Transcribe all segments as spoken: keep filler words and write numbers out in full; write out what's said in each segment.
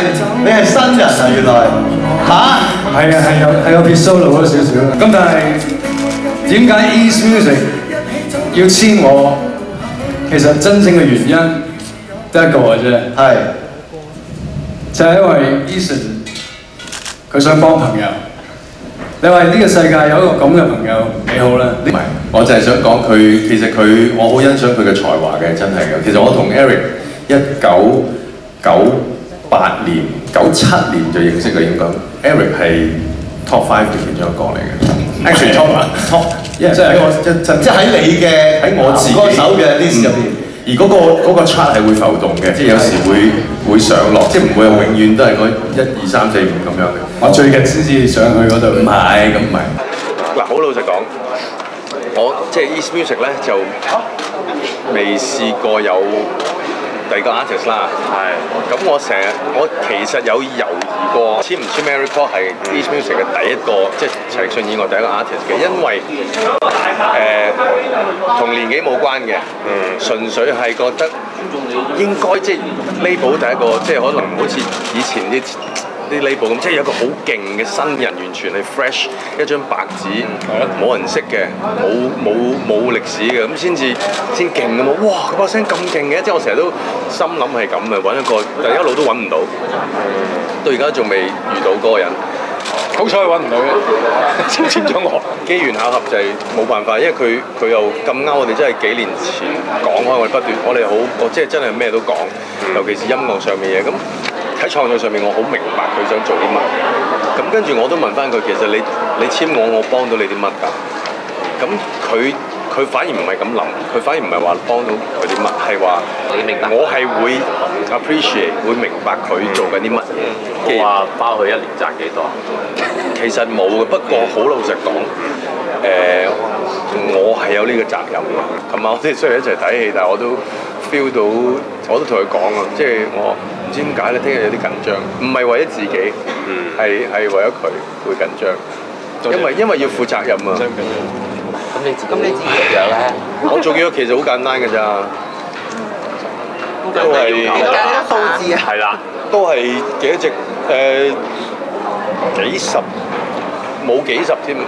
你係新人啊，原來嚇？ 係啊，係有係有撇 solo 咗少少啦。咁但係點解 East Music 要簽我？其實真正嘅原因得一個嘅啫， 係就係因為 Eason 佢想幫朋友。你話呢個世界有一個咁嘅朋友幾好啦？ 唔係，我就係想講佢，其實佢我好欣賞佢嘅才華嘅，真係嘅。其實我同 Eric 一九九八年、九七年就認識嘅，應該 Eric 係 Top Five 嘅其中一個嚟嘅。Actually Top Top， 因為喺我真真即係喺你嘅喺我自己歌手嘅 list 入邊。 而嗰、那個嗰、那個 chart 係會浮動嘅，即係有時會會上落，即係唔會永遠都係嗰一二三四五咁樣嘅。 我最近先至上去嗰度。 唔係，咁唔係。 嗱，好老實講，我即係 East Music 咧就未試過有第二個 artist 啦。係。咁我成日我其實有猶豫過簽唔簽 Eric Kwok 係 East Music 嘅第一個，即係陳奕迅以外第一個 artist 嘅，因為誒同、呃、年紀冇關嘅，嗯，純粹係覺得應該即係 label 第一個，即係可能好似以前啲啲 label 咁，即係有一個好勁嘅新人，完全係 fresh 一張白紙，冇人識嘅，冇冇冇歷史嘅，咁先至先勁㗎嘛！哇，佢把聲咁勁嘅，即係我成日都心諗係咁嘅，揾一個，但係一路都揾唔到，到而家仲未遇到嗰個人。好彩揾唔到嘅，簽簽咗我。機緣巧合就係冇辦法，因為佢佢又咁啱，我哋真係幾年前講開，我哋不斷，我哋好，我即係真係咩都講，尤其是音樂上面嘢。咁喺創作上面，我好明白佢想做啲乜。咁跟住我都問翻佢，其實你你簽我，我幫到你啲乜㗎？咁佢佢反而唔係咁諗，佢反而唔係話幫到佢啲乜，係話我係會 appreciate 會明白佢做緊啲乜嘢。 我話包佢一年賺幾多？ 其實冇嘅，不過好老實講，誒、呃，我係有呢個責任嘅。琴晚我哋雖然一齊睇戲，但係我都 feel 到，我都同佢講啊，即係我唔知點解咧，聽日有啲緊張，唔係為咗自己，係係、嗯、為咗佢會緊張，因為因為要負責任啊。 咁你自咁你自己續約咧？ 我續約其實好簡單㗎咋，都係數字啊， 係啦，都係幾多隻誒、呃、幾十冇幾十添，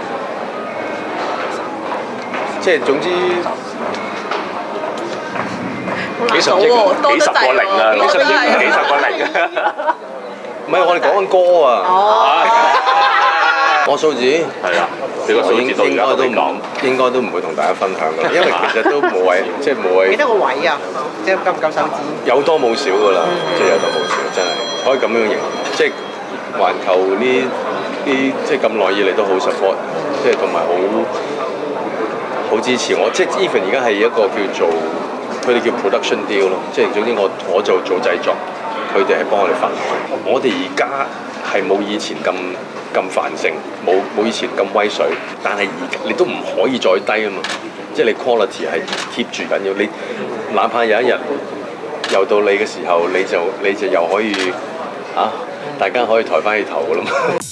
即係總之幾十億、幾十個零啊，幾十億、幾十個零啊，唔係我哋講緊歌啊。我數字係啊，你個數字到而家都唔講， 應該都唔會同大家分享㗎，因為其實都冇位，即係冇位。 幾多個位啊？即係夠唔夠手指？ 有多冇少㗎啦，即係有多冇少，真係可以咁樣形容。即係環球呢啲即係咁耐以嚟都好 support， 即係同埋好好支持我。即係 even 而家係一個叫做佢哋叫 production deal 咯，即係總之我我就做製作，佢哋係幫我哋分。我哋而家係冇以前咁咁繁盛，冇冇以前咁威水，但係而你都唔可以再低啊嘛！即係你 quality 係 keep 住緊要，你哪怕有一日又到你嘅時候，你就你就又可以啊，大家可以抬翻起頭噶啦嘛〜